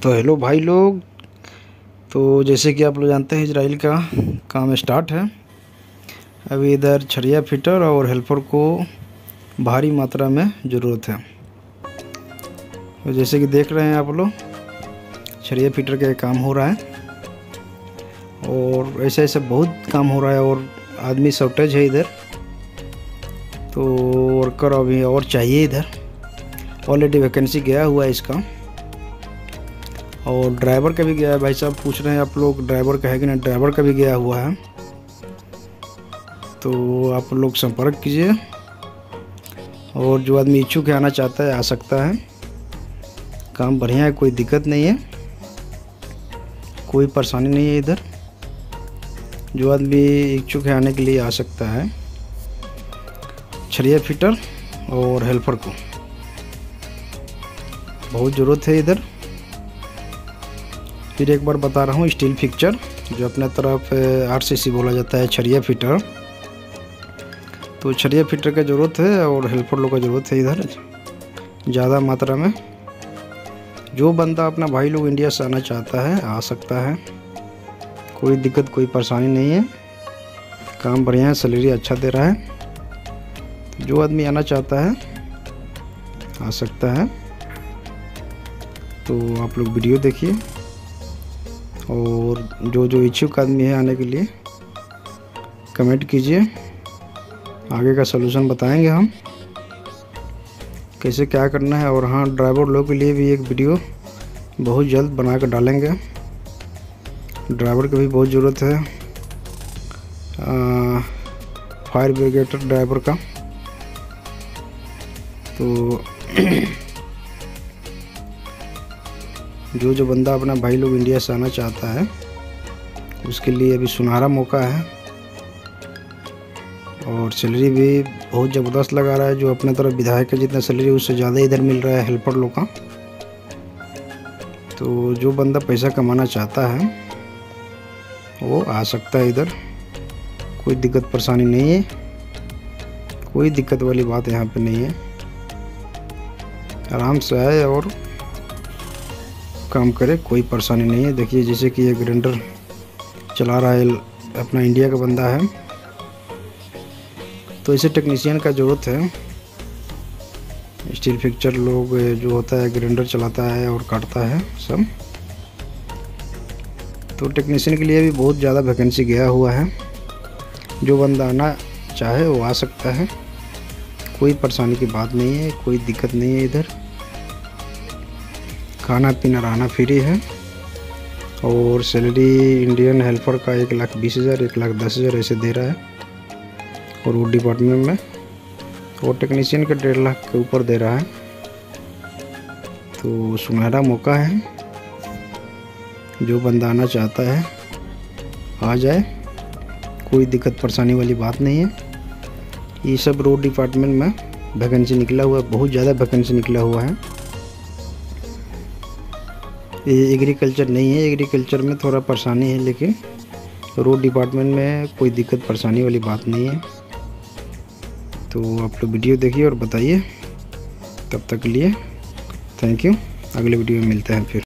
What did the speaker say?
तो हेलो भाई लोग। तो जैसे कि आप लोग जानते हैं इजराइल का काम स्टार्ट है। अभी इधर छरिया फिटर और हेल्पर को भारी मात्रा में ज़रूरत है। तो जैसे कि देख रहे हैं आप लोग, छरिया फिटर का काम हो रहा है और ऐसे ऐसे बहुत काम हो रहा है और आदमी शॉर्टेज है इधर। तो वर्कर अभी और चाहिए इधर। ऑलरेडी वैकेंसी गया हुआ है इसका और ड्राइवर का भी गया है। भाई साहब पूछ रहे हैं आप लोग ड्राइवर का है कि नहीं, ड्राइवर का भी गया हुआ है। तो आप लोग संपर्क कीजिए और जो आदमी इच्छुक है आना चाहता है आ सकता है। काम बढ़िया है, कोई दिक्कत नहीं है, कोई परेशानी नहीं है इधर। जो आदमी इच्छुक है आने के लिए आ सकता है। छरिया फिटर और हेल्पर को बहुत ज़रूरत है इधर। फिर एक बार बता रहा हूँ, स्टील फिक्चर जो अपने तरफ RCC बोला जाता है, छरिया फिटर। तो छरिया फिटर का ज़रूरत है और हेल्पर लोग का ज़रूरत है इधर ज़्यादा मात्रा में। जो बंदा अपना भाई लोग इंडिया से आना चाहता है आ सकता है, कोई दिक्कत कोई परेशानी नहीं है। काम बढ़िया है, सैलरी अच्छा दे रहा है। जो आदमी आना चाहता है आ सकता है। तो आप लोग वीडियो देखिए और जो इच्छुक आदमी है आने के लिए कमेंट कीजिए। आगे का सलूशन बताएंगे हम कैसे क्या करना है। और हाँ, ड्राइवर लोग के लिए भी एक वीडियो बहुत जल्द बना कर डालेंगे। ड्राइवर की भी बहुत ज़रूरत है, फायर ब्रिगेड ड्राइवर का। तो जो बंदा अपना भाई लोग इंडिया से आना चाहता है उसके लिए अभी सुनहरा मौका है और सैलरी भी बहुत ज़बरदस्त लगा रहा है। जो अपने तरफ विधायक का जितना सैलरी उससे ज़्यादा इधर मिल रहा है हेल्पर लोग का। तो जो बंदा पैसा कमाना चाहता है वो आ सकता है इधर, कोई दिक्कत परेशानी नहीं है, कोई दिक्कत वाली बात यहाँ पे नहीं है। आराम से आए और काम करे, कोई परेशानी नहीं है। देखिए जैसे कि ये ग्राइंडर चला रहा है, अपना इंडिया का बंदा है। तो इसे टेक्नीशियन का ज़रूरत है। स्टील फिक्चर लोग जो होता है ग्राइंडर चलाता है और काटता है सब। तो टेक्नीशियन के लिए भी बहुत ज़्यादा वैकेंसी गया हुआ है। जो बंदा आना चाहे वो आ सकता है, कोई परेशानी की बात नहीं है, कोई दिक्कत नहीं है इधर। खाना पीना रहना फ्री है और सैलरी इंडियन हेल्पर का 1,20,000 1,10,000 ऐसे दे रहा है और वो डिपार्टमेंट में। और टेक्नीशियन का 1.5 लाख के ऊपर दे रहा है। तो सुनहरा मौका है, जो बंदा आना चाहता है आ जाए, कोई दिक्कत परेशानी वाली बात नहीं है। ये सब रोड डिपार्टमेंट में वैकेंसी निकला हुआ है, बहुत ज़्यादा वैकेंसी निकला हुआ है। ये एग्रीकल्चर नहीं है, एग्रीकल्चर में थोड़ा परेशानी है, लेकिन रोड डिपार्टमेंट में कोई दिक्कत परेशानी वाली बात नहीं है। तो आप लोग वीडियो देखिए और बताइए। तब तक के लिए थैंक यू। अगले वीडियो में मिलते हैं फिर।